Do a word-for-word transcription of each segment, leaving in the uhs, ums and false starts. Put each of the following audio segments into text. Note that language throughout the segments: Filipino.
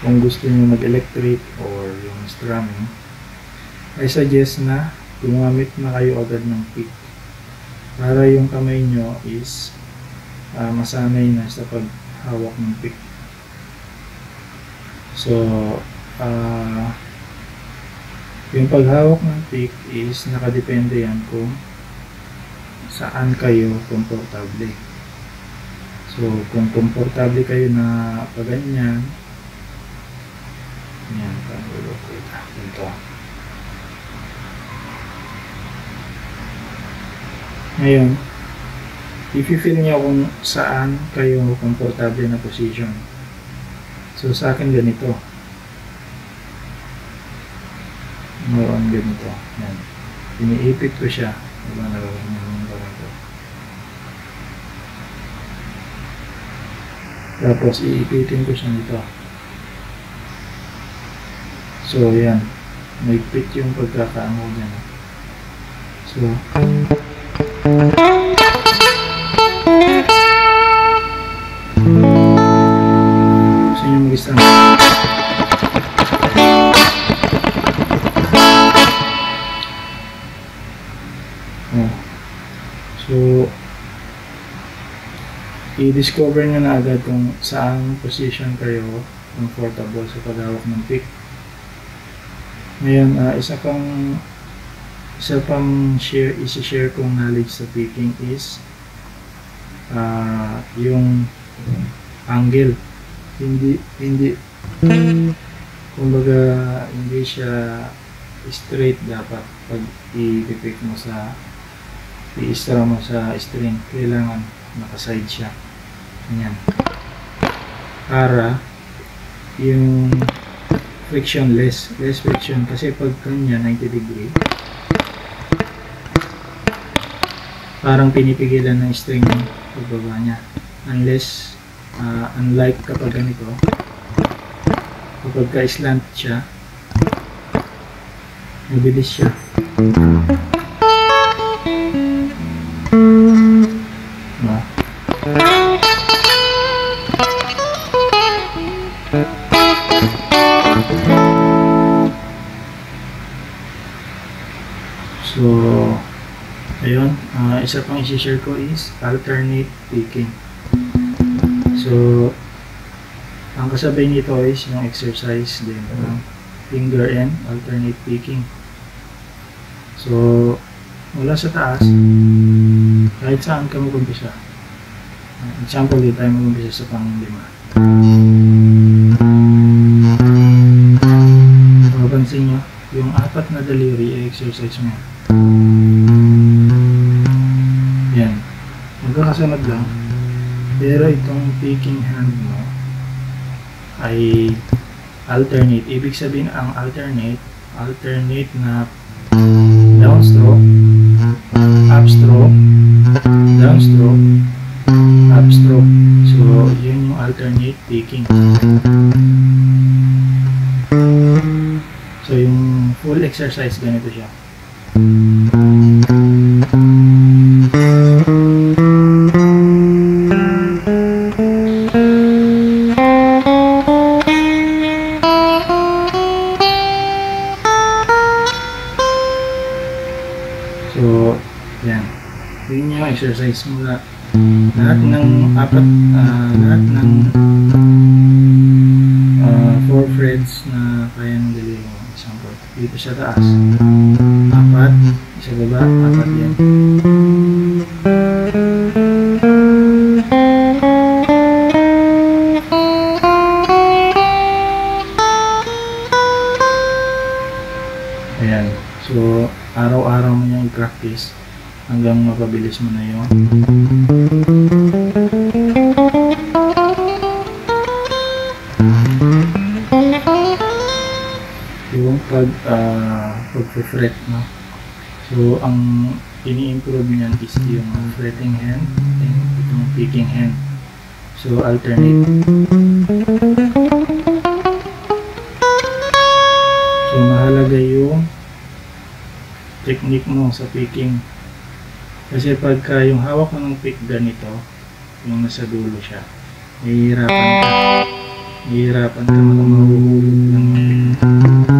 kung gusto niyo mag-electric or yung strumming, I suggest na gumamit na kayo agad ng pick para yung kamay nyo is uh, masanay na sa paghawak ng pick. So uh, yung paghawak ng pick is nakadepende yan kung saan kayo komportable. So kung komportable kayo na paganyan, yan, pangulok kita dito. Ngayon, i-feel niyo kung saan kayo komportable na position. So sa akin ganito. Ngayon ganito. Yan. Iniipit ko siya. Diba nagawin niyo yung gawin ko. Tapos iipitin ko siya nito. So yan. Maigpit yung pagkakaango niya. So gusto nyo mag-isang oh. So i-discover nyo na agad kung saan position kayo comfortable sa paghawak ng pick. Ngayon, uh, isa pang isa pang share, isi-share kong knowledge sa picking is uh, yung angle. Hindi, hindi, kumbaga, hindi siya straight dapat pag i-pick mo sa, i-stra mo sa string. Kailangan naka-side siya. Ganyan. Para yung friction less, less friction. Kasi pag kanya ninety degree, parang pinipigilan ng string yung pagbaba niya. Unless, uh, unlike kapag ganito, kapag ka-slant siya, mabilis siya. Diba? So, ayun, uh, isa pang isi-share ko is alternate picking. So, ang kasabay nito is yung exercise din ng finger and alternate picking. So, mula sa taas, kahit saan ka mag-umpisa. Uh, example, dito tayo mag-umpisa sa pang-lima. Mapapansin nyo, yung apat na daliri ay exercise mo. Yan. Magkakasunod lang. Pero itong picking hand mo ay alternate. Ibig sabihin ang alternate, alternate na downstroke, upstroke, downstroke, upstroke. So, yun yung alternate picking. So, yung full exercise ganito siya. So, yan. Yun yung exercise mula. Lahat ng apat, uh, lahat ng uh, four frets na kaya ng daliri mo. Example, dito sa taas. Apat, sa baba, apat yan. Ayan. So, araw-araw mo niyang i-practice hanggang mapabilis mo na yun. Yung pag, uh, pag-fret, no? So, ang ini-improve niyan is yung fretting hand and itong picking hand. So, alternate. So, mahalaga yung technique mo sa picking. Kasi pagka yung hawak mo ng pick ganito, yung nasa dulo siya, mahihirapan ka. Hihirapan ka mahuhulog ng pick mo.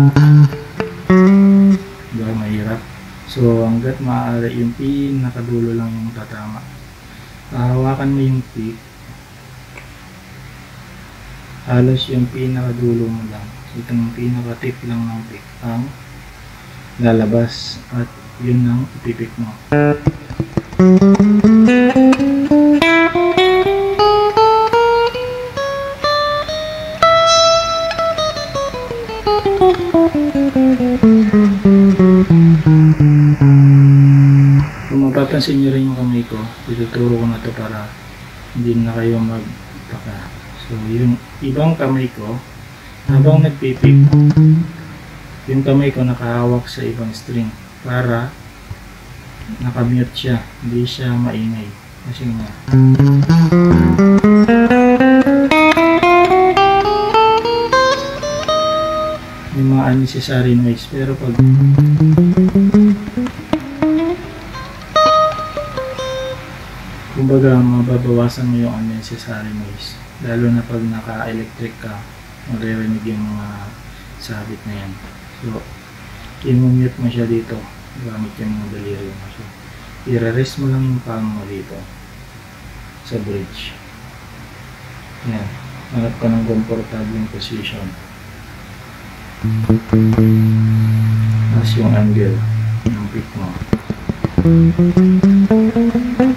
Diba, mahirap. So, hanggat maaari, yung pinakadulo lang yung tatama. Hahawakan mo yung pick. Halos yung pinakadulo mo lang. Itong pinaka-tip lang ng pick ang lalabas. At yun ang ipipik mo. Kung mapapansin nyo rin yung kamay ko, ituturo ko na to para hindi na kayo magtaka. So yung ibang kamay ko, habang nagpipik, yung kamay ko nakahawak sa ibang string para nakamute siya, hindi siya maingay. Kasi nga may mga unnecessary noise, pero pag kumbaga mababawasan mo yung unnecessary noise, lalo na pag naka-electric ka, maririnig yung mga sabit na yan. So i-mute mo siya dito gamit yung mga daliri mo. So i-rest mo lang yung palm mo dito sa bridge. Yan, hanap ka ng comfortable position. Tapos yung angle ng pick mo.